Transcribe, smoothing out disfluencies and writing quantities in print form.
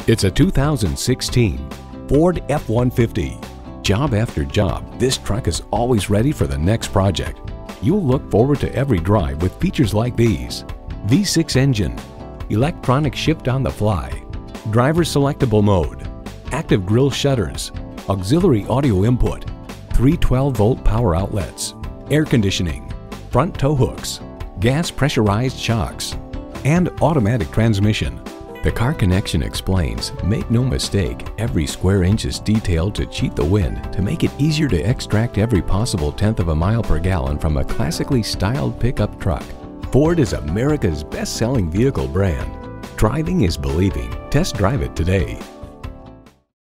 It's a 2016 Ford F-150. Job after job, this truck is always ready for the next project. You'll look forward to every drive with features like these: V6 engine, electronic shift on the fly, driver selectable mode, active grille shutters, auxiliary audio input, 3 12-volt power outlets, air conditioning, front tow hooks, gas pressurized shocks, and automatic transmission. The Car Connection explains, make no mistake, every square inch is detailed to cheat the wind to make it easier to extract every possible tenth of a mile per gallon from a classically styled pickup truck. Ford is America's best-selling vehicle brand. Driving is believing. Test drive it today.